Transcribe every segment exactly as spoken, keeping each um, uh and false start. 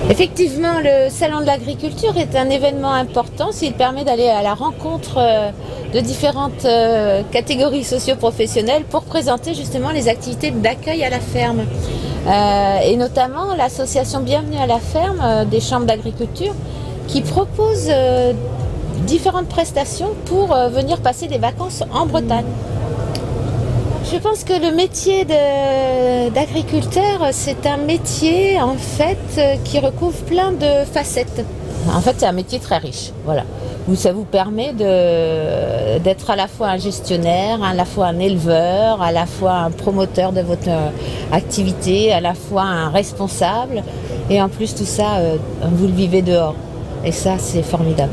Effectivement, le Salon de l'agriculture est un événement important s'il permet d'aller à la rencontre euh, de différentes euh, catégories socio-professionnelles pour présenter justement les activités d'accueil à la ferme. Euh, et notamment l'association Bienvenue à la ferme euh, des chambres d'agriculture qui propose euh, différentes prestations pour euh, venir passer des vacances en Bretagne. Je pense que le métier d'agriculteur, c'est un métier en fait qui recouvre plein de facettes. En fait, c'est un métier très riche, voilà. Où ça vous permet d'être à la fois un gestionnaire, à la fois un éleveur, à la fois un promoteur de votre activité, à la fois un responsable. Et en plus, tout ça, euh, vous le vivez dehors. Et ça, c'est formidable.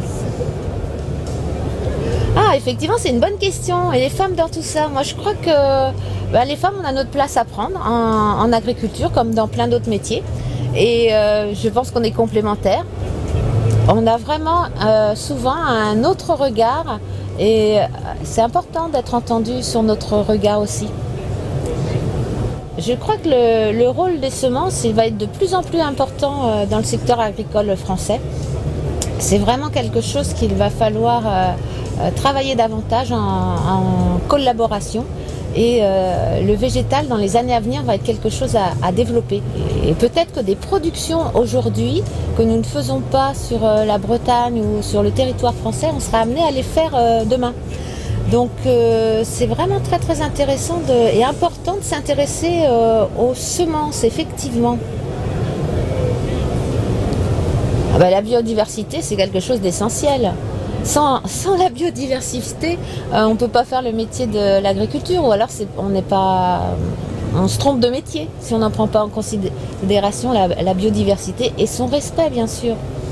Ah, effectivement, c'est une bonne question. Et les femmes dans tout ça, moi je crois que bah, les femmes, on a notre place à prendre en, en agriculture comme dans plein d'autres métiers. Et euh, je pense qu'on est complémentaires. On a vraiment euh, souvent un autre regard et c'est important d'être entendu sur notre regard aussi. Je crois que le, le rôle des semences, il va être de plus en plus important euh, dans le secteur agricole français. C'est vraiment quelque chose qu'il va falloir euh, travailler davantage en, en collaboration et euh, le végétal dans les années à venir va être quelque chose à, à développer. Et peut-être que des productions aujourd'hui que nous ne faisons pas sur euh, la Bretagne ou sur le territoire français, on sera amené à les faire euh, demain. Donc euh, c'est vraiment très très intéressant de, et important de s'intéresser euh, aux semences, effectivement. Ah bah, la biodiversité, c'est quelque chose d'essentiel. Sans, sans la biodiversité, euh, on ne peut pas faire le métier de l'agriculture, ou alors on n'est pas, on se trompe de métier si on n'en prend pas en considération la, la biodiversité et son respect, bien sûr.